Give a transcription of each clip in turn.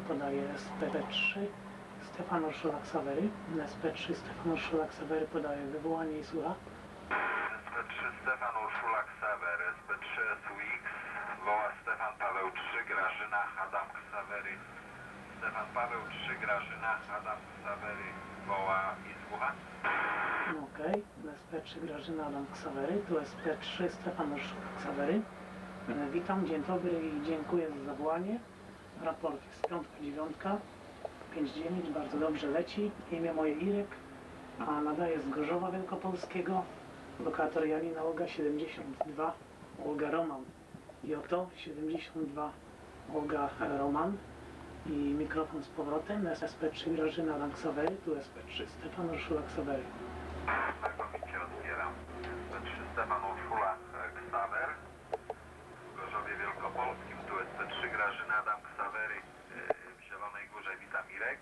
podaje SP3 Stefan Urszula-Ksawery. SP3 Stefan Urszula-Ksawery podaje wywołanie i słucha. SP3 Stefan Urszula-Ksawery, SP3 SUX, woła Stefan Paweł III, Grażyna, Adam Ksawery. Stefan Paweł III, Grażyna, Adam Ksawery, woła i słucha. Okej, SP3 Grażyna, Adam Ksawery, tu SP3 Stefan Urszula-Ksawery. Witam, dzień dobry i dziękuję za zawołanie. Raport jest 5-9, 5-9, bardzo dobrze leci. Imię moje Irek, a nadaję z Gorzowa Wielkopolskiego. Lokator Janina Olga 72, Olga Roman. Joto 72, Olga Roman. I mikrofon z powrotem. SP3 Grażyna, Adam Ksawery, tu SP3 Stefan Urszula-Ksawery. Znakomicie odbieram. SP3 Stefan Urszula-Ksawery. W Gorzowie Wielkopolskim, tu SP3 Grażyna, Adam Ksawery. W Zielonej Górze witam Irek.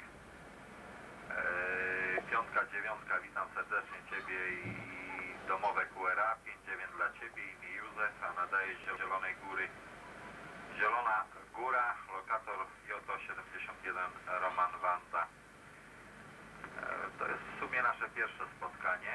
5-9, witam serdecznie Ciebie i domowe QRA. 5-9 dla Ciebie, imię Józef, a nadaje się z Zielonej Góry. Zielona Góra, lokator Joto 71, Roman Wanda. To jest w sumie nasze pierwsze spotkanie.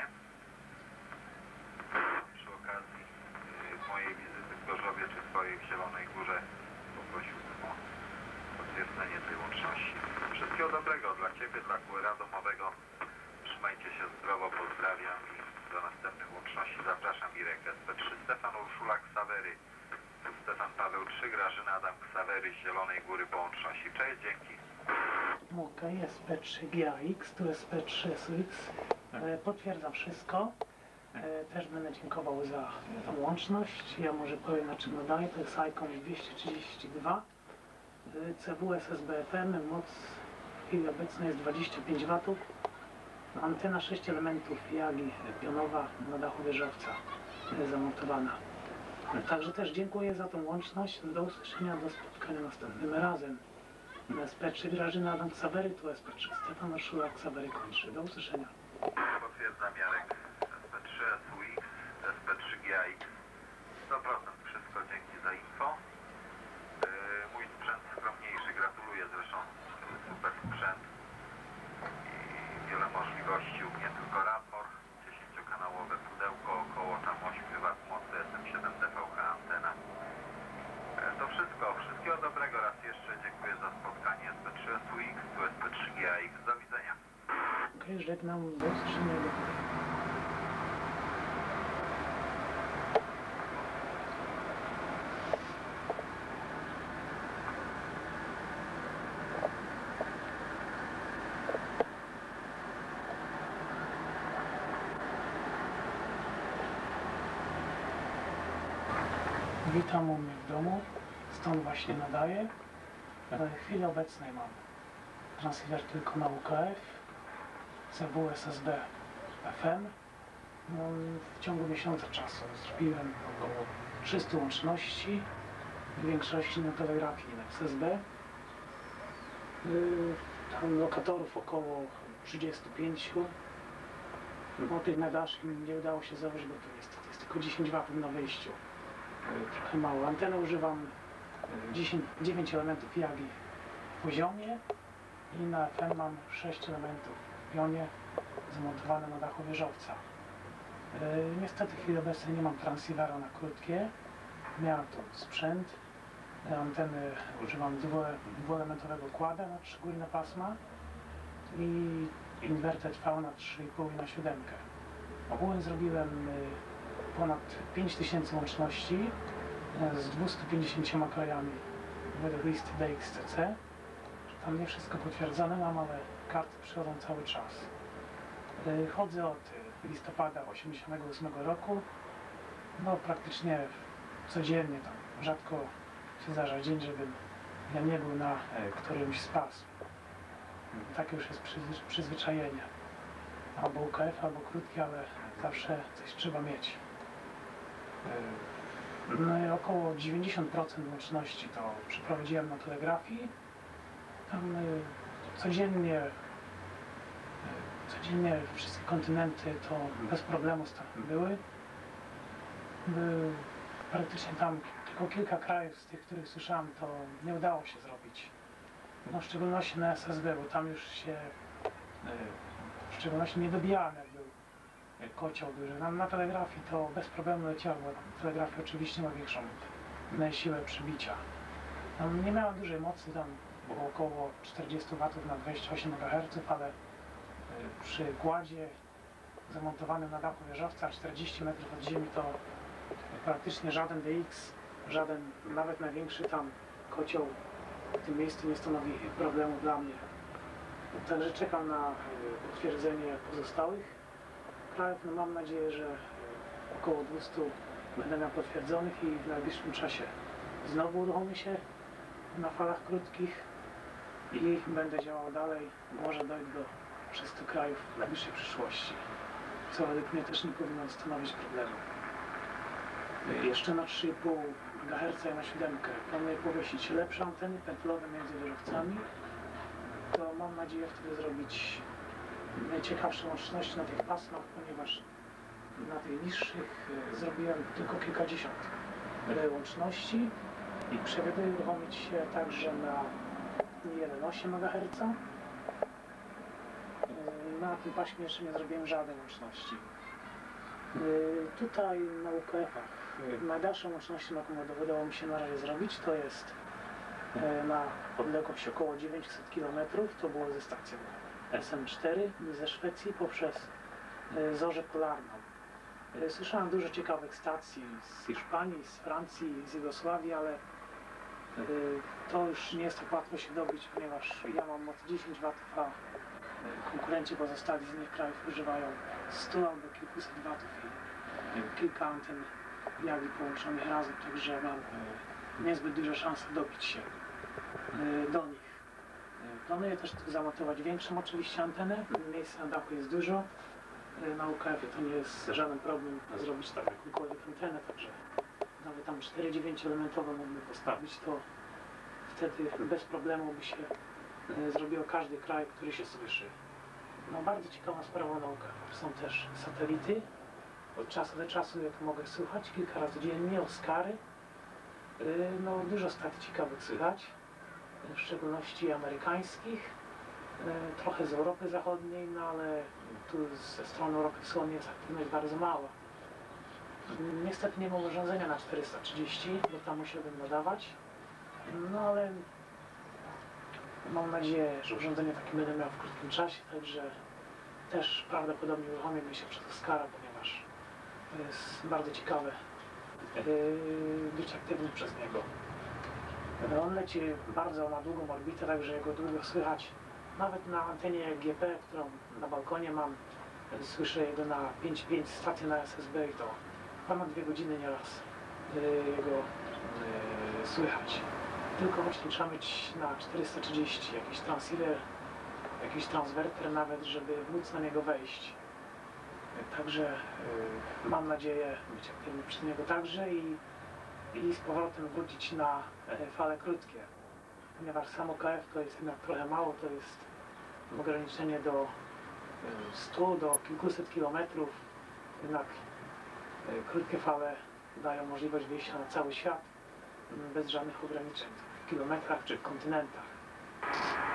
Przy okazji mojej wizyty w Gorzowie czy Twojej w Zielonej Górze poprosiłbym o potwierdzenie tej łączności. Wszystkiego dobrego dla Ciebie, dla QRA domowego. Trzymajcie się zdrowo, pozdrawiam i do następnych łączności zapraszam. Irek, SP3 Stefan Urszula-Ksawery. Stefan Paweł III, Grażyna, Adam Ksawery z Zielonej Góry po łączności. Cześć, dzięki. Okej, SP3 GAX, tu SP3 SUX. Potwierdzam wszystko. Też będę dziękował za tą łączność. Ja może powiem, na czym nadaję. To jest ICOM 232. CW SSB FM. Moc w chwili obecnej jest 25 W. Antena 6 elementów Yagi pionowa na dachu wieżowca zamontowana. Także też dziękuję za tą łączność. Do usłyszenia, do spotkania następnym razem. SP3 Grażyna, Adam Ksawery, tu SP3 Stefan Urszula-Ksawery kończy. Do usłyszenia. Potwierdzam, Jarek. SP3 SUX, SP3 GAX. 100% wszystko, dzięki za info. Mój sprzęt skromniejszy, gratuluję zresztą. Super sprzęt i wiele możliwości. U mnie tylko Radmor, 10-kanałowe pudełko, około tam 8 W mocy, SM7 DVH antena. To wszystko. Wszystkiego dobrego raz jeszcze. Dziękuję za spotkanie. SP3 SUX, tu SP3 GAX. Do widzenia. Okej, żegnam. Do usłyszenia. Witam u mnie w domu, stąd właśnie nadaję. W chwili obecnej mam transceiver tylko na UKF, CW SSB FM. No, w ciągu miesiąca czasu zrobiłem około 300 łączności, w większości na telegrafii na SSB. Tam lokatorów około 35. No, tych nadaszy nie udało się założyć, bo to niestety jest tylko 10 W na wyjściu. Trochę mało. Antenę używam 9 elementów Yagi w poziomie i na FM mam 6 elementów w pionie zamontowane na dachu wieżowca. Niestety w chwili obecnej nie mam transceivera na krótkie. Miałem tu sprzęt. Anteny używam dwuelementowego kłada na 3 górne pasma i inwerter V na 3,5 i na 7. Ogółem zrobiłem ponad 5000 łączności z 250 krajami według listy DXCC. Tam nie wszystko potwierdzone mam, ale karty przychodzą cały czas. Chodzę od listopada 1988 roku. No praktycznie codziennie, tam rzadko się zdarza dzień, żebym ja nie był na którymś z pasm. Takie już jest przyzwyczajenie. Albo UKF, albo krótkie, ale zawsze coś trzeba mieć. No i około 90% łączności to przeprowadziłem na telegrafii. Tam codziennie wszystkie kontynenty to bez problemu były. Praktycznie tam tylko kilka krajów z tych, których słyszałem, to nie udało się zrobić No w szczególności na SSB, bo tam już się w szczególności nie dobijałem, jak był kocioł duży. Na telegrafii to bez problemu leciało, bo telegrafia oczywiście ma większą siłę przybicia. Nie miałem dużej mocy, tam było około 40 W na 28 MHz, ale przy kładzie zamontowanym na dachu wieżowca 40 metrów od ziemi to praktycznie żaden DX, żaden, nawet największy tam kocioł w tym miejscu nie stanowi problemu dla mnie. Także czekam na potwierdzenie pozostałych krajów. No mam nadzieję, że około 200 będę miał potwierdzonych i w najbliższym czasie znowu uruchomię się na falach krótkich i będę działał dalej. Może dojdę do 300 krajów w najbliższej przyszłości, co według mnie też nie powinno stanowić problemu. Jeszcze na 3,5 MHz i na 7 planuję powiesić lepsze anteny pętlowe między wieżowcami. To mam nadzieję wtedy zrobić najciekawsze łączności na tych pasmach, ponieważ na tych niższych zrobiłem tylko kilkadziesiąt łączności i przewiduję uruchomić się także na 1,8 MHz. Na tym paśmie jeszcze nie zrobiłem żadnej łączności. Tutaj na UKF-ach najdalszą łącznością, jaką udało mi się na razie zrobić, to jest na odległość około 900 km, to było ze stacją SM4 ze Szwecji poprzez zorzę polarną. Słyszałem dużo ciekawych stacji z Hiszpanii, z Francji, z Jugosławii, ale to już nie jest tak łatwo się dobić, ponieważ ja mam moc 10 W, a konkurenci pozostali z innych krajów używają 100 albo kilkuset watów i kilka anten jali połączonych razem, także mam niezbyt duże szanse dobić się do nich. Planuję też tu zamontować większą oczywiście antenę, miejsca na dachu jest dużo. Na UKF to nie jest żaden problem zrobić tak jakąkolwiek antenę, także nawet tam 4,9 elementową mógłbym postawić, to wtedy bez problemu by się zrobiło każdy kraj, który się słyszy. No bardzo ciekawa sprawa na UKF. Są też satelity. Od czasu do czasu, jak mogę słuchać, kilka razy dziennie, Oskary. No dużo stacji ciekawych słychać, w szczególności amerykańskich, trochę z Europy Zachodniej, no ale tu ze strony Europy Wschodniej jest aktywność bardzo mała. Niestety nie mam urządzenia na 430, bo tam musiałbym nadawać, no ale mam nadzieję, że urządzenie takie będę miał w krótkim czasie, także też prawdopodobnie uruchomię się przez Oskara, ponieważ to jest bardzo ciekawe być aktywnym przez niego. On leci bardzo na długą orbitę, także jego długo słychać. Nawet na antenie GP, którą na balkonie mam, słyszę jego na 5.5 stację na SSB i to ponad 2 godziny nieraz jego słychać. Tylko właśnie trzeba mieć na 430 jakiś transceiver, jakiś transwerter nawet, żeby móc na niego wejść. Także mam nadzieję być aktywny przy niego także i z powrotem wrócić na fale krótkie. Ponieważ sam OKF to jest jednak trochę mało, to jest ograniczenie do 100, do kilkuset kilometrów. Jednak krótkie fale dają możliwość wyjścia na cały świat bez żadnych ograniczeń w kilometrach czy w kontynentach.